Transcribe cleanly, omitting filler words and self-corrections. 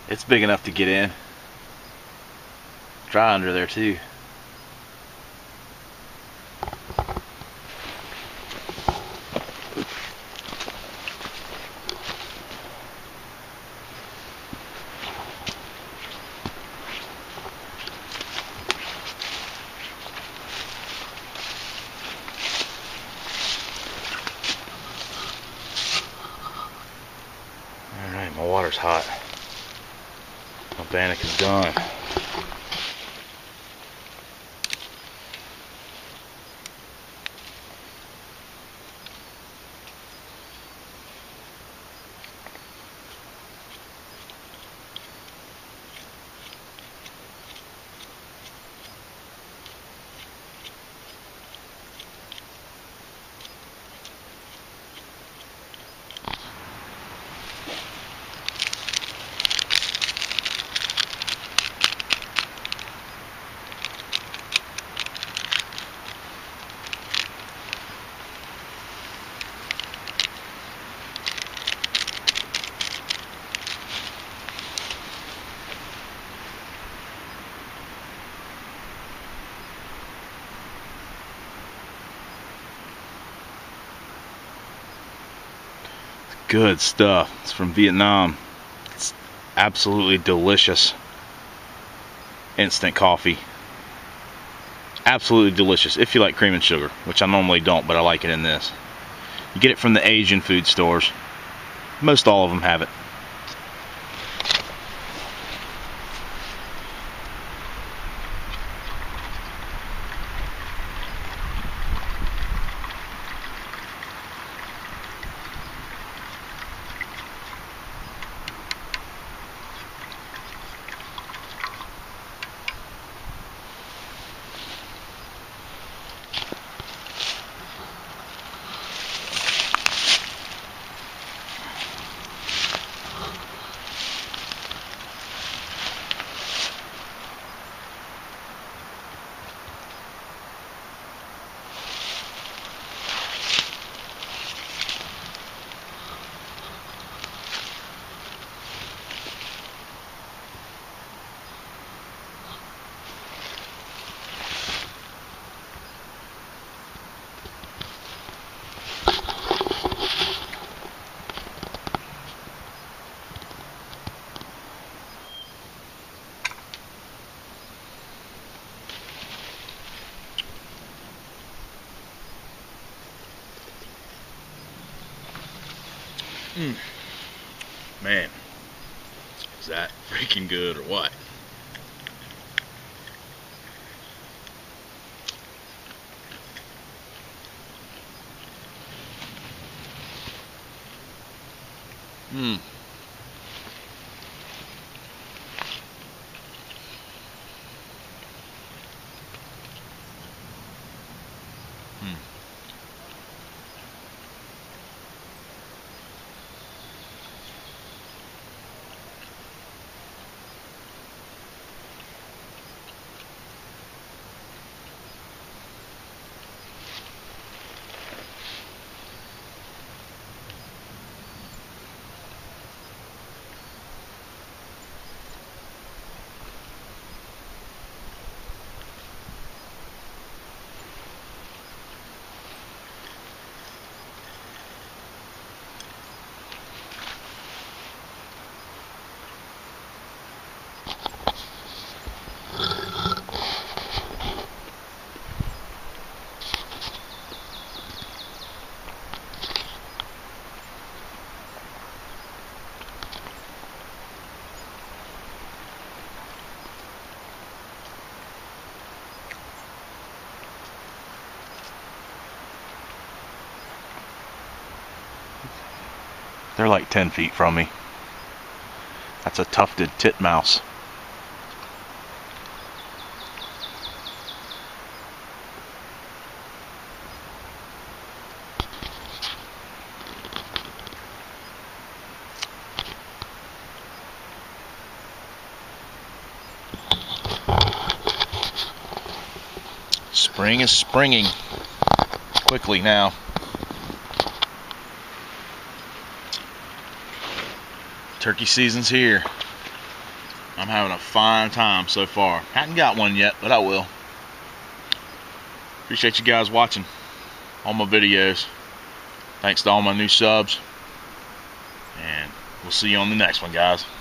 It's big enough to get in. Dry under there too. Alright, my water's hot. My bannock is done. Good stuff. It's from Vietnam. It's absolutely delicious. Instant coffee. Absolutely delicious if you like cream and sugar, which I normally don't, but I like it in this. You get it from the Asian food stores. Most all of them have it. Man, is that freaking good or what? They're like 10 feet from me. That's a tufted titmouse. Spring is springing quickly now. Turkey season's here. I'm having a fine time so far. Hadn't got one yet, but I will. Appreciate you guys watching all my videos. Thanks to all my new subs. And we'll see you on the next one, guys.